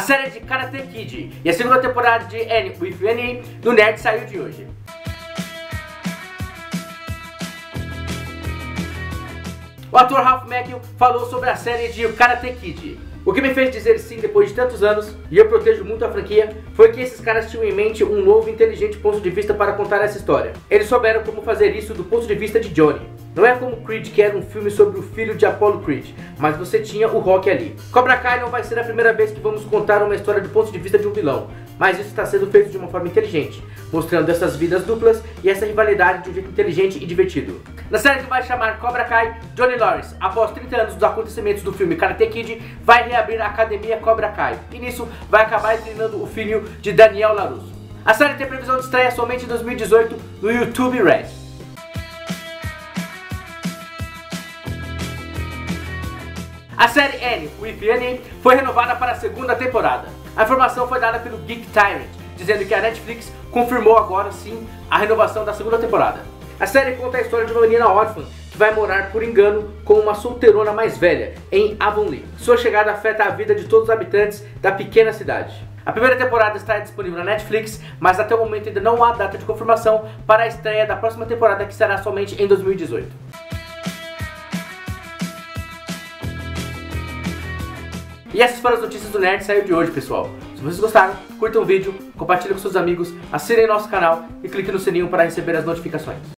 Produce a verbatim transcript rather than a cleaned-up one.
série de Karate Kid e a segunda temporada de Annie with Annie do Nerd saiu de hoje. O ator Ralph Macchio falou sobre a série de Karate Kid. O que me fez dizer sim depois de tantos anos, e eu protejo muito a franquia, foi que esses caras tinham em mente um novo e inteligente ponto de vista para contar essa história. Eles souberam como fazer isso do ponto de vista de Johnny. Não é como Creed, que era um filme sobre o filho de Apollo Creed, mas você tinha o Rock ali. Cobra Kai não vai ser a primeira vez que vamos contar uma história do ponto de vista de um vilão, mas isso está sendo feito de uma forma inteligente, mostrando essas vidas duplas e essa rivalidade de um jeito inteligente e divertido. Na série que vai chamar Cobra Kai, Johnny Lawrence, após trinta anos dos acontecimentos do filme Karate Kid, vai reabrir a Academia Cobra Kai, e nisso vai acabar treinando o filho de Daniel LaRusso. A série tem previsão de estreia somente em dois mil e dezoito no YouTube Red. A série Annie with Annie foi renovada para a segunda temporada. A informação foi dada pelo Geek Tyrant, dizendo que a Netflix confirmou agora sim a renovação da segunda temporada. A série conta a história de uma menina órfã que vai morar por engano com uma solteirona mais velha em Avonlea. Sua chegada afeta a vida de todos os habitantes da pequena cidade. A primeira temporada está disponível na Netflix, mas até o momento ainda não há data de confirmação para a estreia da próxima temporada, que será somente em dois mil e dezoito. E essas foram as notícias do Nerd saiu de hoje, pessoal. Se vocês gostaram, curtam o vídeo, compartilhem com seus amigos, assinem nosso canal e cliquem no sininho para receber as notificações.